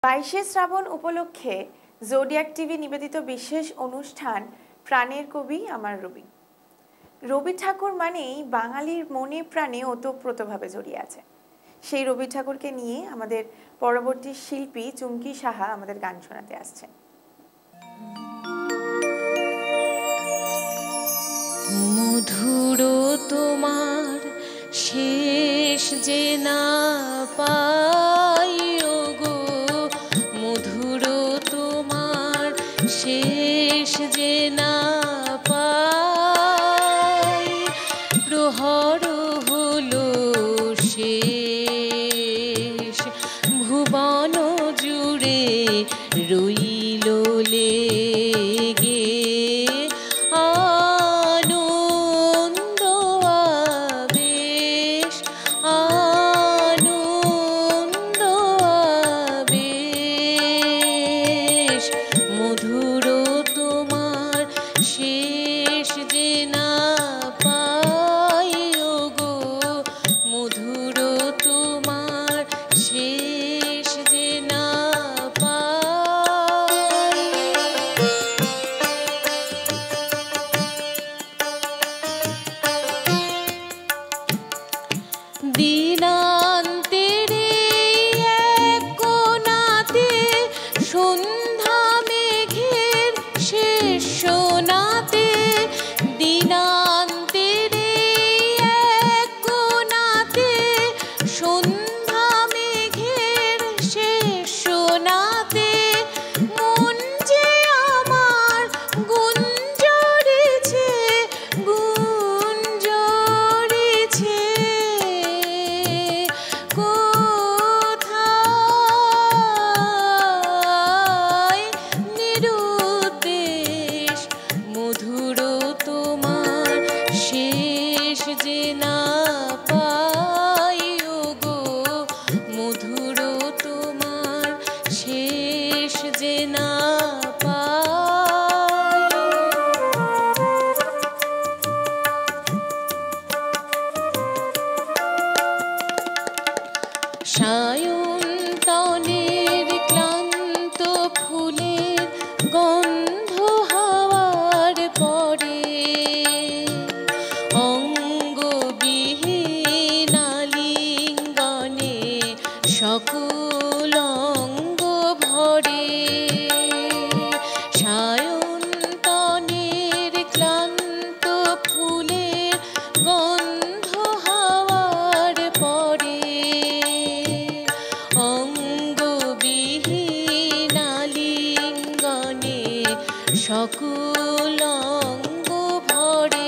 22শে শ্রাবণ উপলক্ষে zodiac TV নিবেদিত বিশেষ অনুষ্ঠান প্রাণের কবি আমার রবি। রবি ঠাকুর মানেই বাঙালির মনে প্রাণে ওতপ্রোতভাবে জড়িয়ে আছে। সেই রবি ঠাকুরকে নিয়ে আমাদের পরবর্তী শিল্পী চুমকি সাহা আমাদের গান শোনাতে আসছেন। মধুর তোমার শেষ যে না পাই গো, মধুর তোমার শেষ যে না পাই, প্রহর হলো শেষ ভুবন জুড়ে রইল লেগে সায়ন্তনের ক্লান্ত ফুলের গন্ধ হাওয়ার পরে, অঙ্গবিহীন আলিঙ্গনে সকল অঙ্গ ভরে। সায়ন্তনের ক্লান্ত ফুলের গন্ধ হাওয়ার পরে, অঙ্গবিহীন আলিঙ্গনে সকল অঙ্গ ভরে।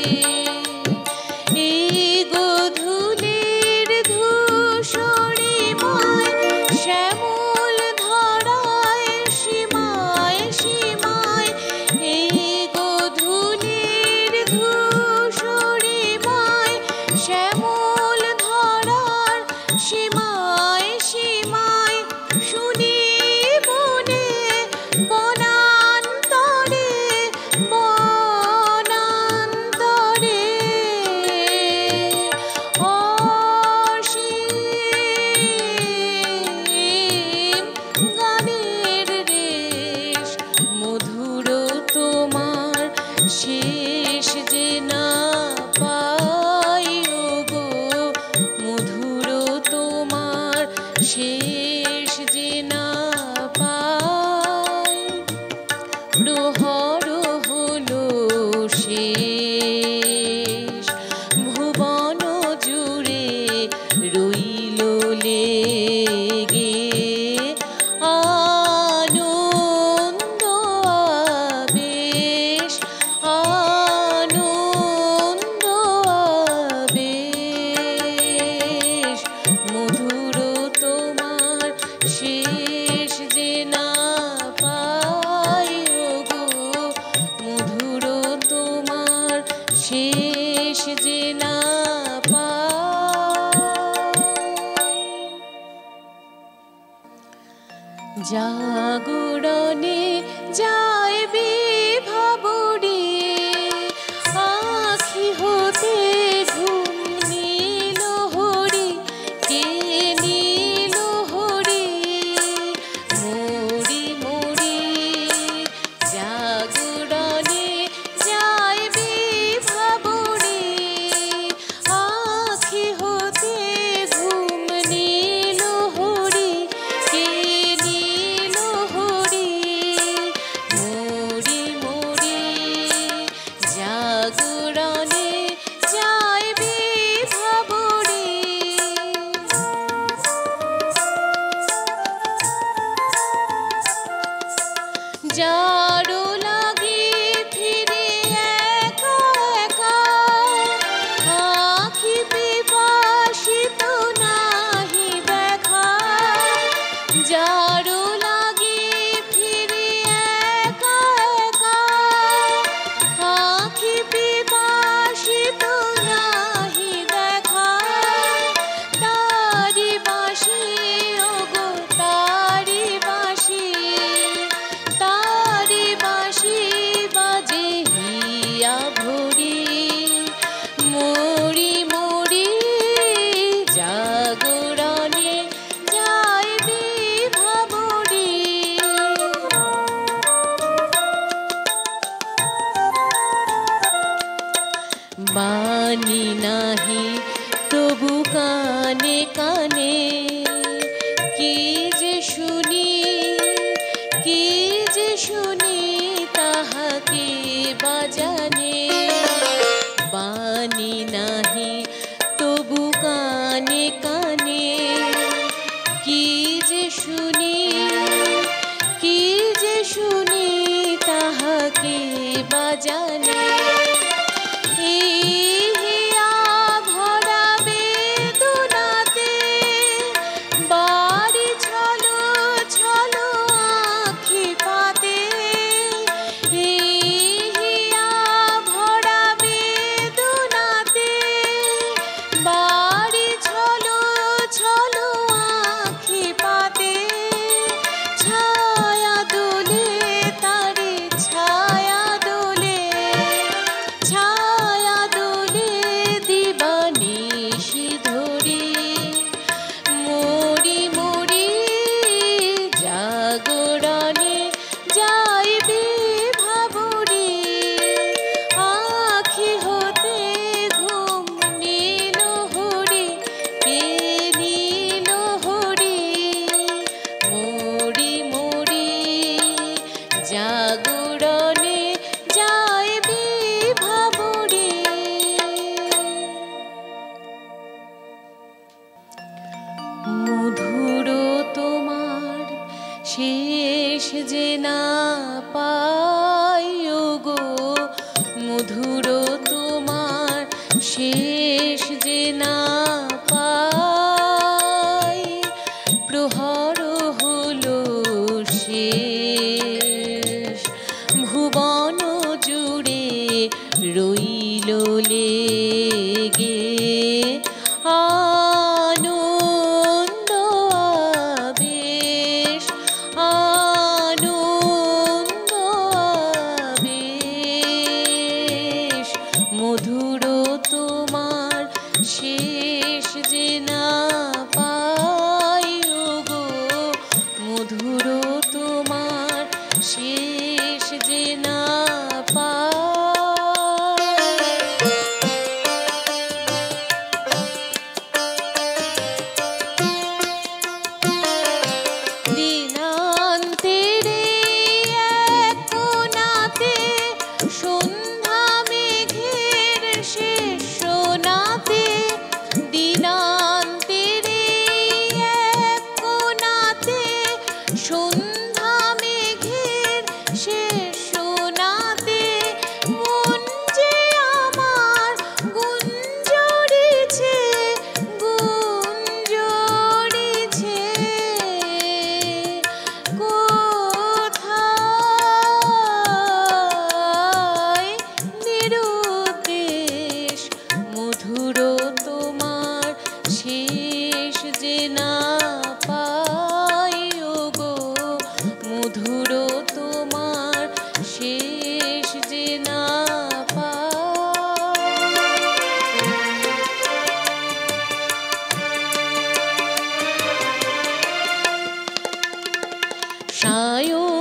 এই গোধূলির ধূসরিমায় শ্যামল ধরায় সীমায় সীমায়, এই গোধূলির ধূসরিমায় শ্যামল ধরার সীমায় সীমায়, শুনি বনে বনান্তরে বনান্তরে অসীম গানের রেশ। মধুর তোমার শেষ যে না পাই গো, মধুর তোমার শেষ যে না পাই, প্রহর হলো শেষ ভুবন জুড়ে রইল লেগে আনন্দ আবেশ, আনন্দ আবেশ। মধুর তোমার শেষ যে না পাই গো, মধুর তোমার শেষ যে না পাই। জাগরণে যায় বিভাবরে, আখি হতে ঘুম নীল হরি, কে নীল হরি জানে এই হিয়া ভরা বেদনাতে বাড়ি ছলো ছলো আঁখি পাতে এই হিয়া ভরা বেদনাতে বাড়ি ছলো ছলো আঁখি পাতে ছায়া দোলে তারে ছায়া দোলে দিবানিশি ধরে মরি মরি জাগরণে যাইবে ভাবরে আখি হতে ঘুম নীল হরে কে নীল হরে মরি মরি জাগরণে যাইবে ভাবরে মধুর তোমার শেষ যে না পাই গো মধুর তোমার শেষ যে না পাই প্রহর হলো শেষ ভুবন জুড়ে রইল লেগে আনন্দ আবেশ আনন্দ আবেশ মধুর তোমার শেষ যে না পাই গো মধুর তোমার শেষ যে না পাই দিনান্তেরে এক কোণাতে সন্ধ্যা মেঘের শেষ সোনাতে দিনান্তেরে এক কোণাতে সন্ধ্যা মেঘের শেষ সোনাতে মন যে আমার গুঞ্জরিছে গুঞ্জরিছে কোথায় নিরুদ্দেশ মধুর তোমার শেষ যে না পাই গো মধুর তোমার শেষ যে না পাই সায়ন